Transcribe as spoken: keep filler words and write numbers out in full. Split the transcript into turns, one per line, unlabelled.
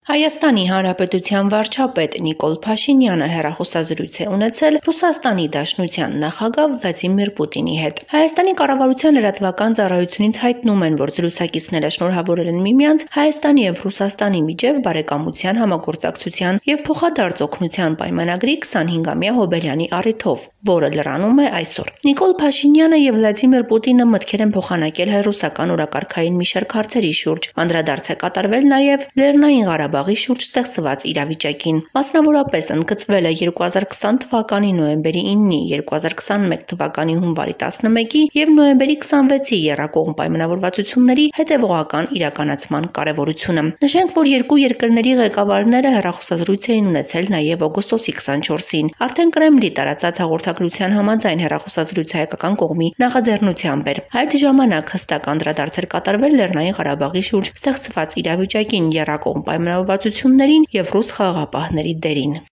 Հայաստանի Հանրապետության վարչապետ Նիկոլ Փաշինյանը հեռախոսազրույց է ունեցել Ռուսաստանի Դաշնության նախագահ Վլադիմիր Պուտինի հետ։ Հայաստանի կառավարության լրատվական ծառայությունից հայտնում են, որ զրուցակիցները շնորհավորել են միմյանց Հայաստանի և Ռուսաստանի միջև բարեկամության, համագործակցության և փոխադարձ օգնության պայմանագրի քսանհինգամյա հոբելյանի առիթով, որը լրանում է այսօր։ Նիկոլ Փաշինյանը և Վլադիմիր Պուտինը մտքեր են փոխանակել հայ-ռուսական օրակարգային մի շարք հարցերի շուրջ։ Անդրադարձ է կատարվել նաև Լեռնային Ղարաբաղի շուրջ ստեղծված իրավիճակին։ Մասնավորապես ընդգծվել է երկու հազար քսան թվականի նոյեմբերի իննի, երկու հազար քսանմեկ թվականի հունվարի տասնմեկի և նոյեմբերի քսանվեցի եռակողմ պայմանավորվածությունների հետևողական իրականացման կարևորությունը։ Նշենք, որ երկու երկրների ղեկավարները հեռախոսազրույց էին ունեցել նաև օգոստոսի քսանչորսին։ Արդեն Կրեմլի տարածած հաղորդագրության համաձայն հեռախոսազրույցը հայկական կողմի նախաձեռնությամբ էր։ Այդ ժամանակ հստակ անդրադարձ էր կատարվել Լեռնային Ղարաբաղի շուրջ ստեղծված իրավիճակին, եռակողմ պայմանավորվածություններին և ռուս խաղաղապահների դերին։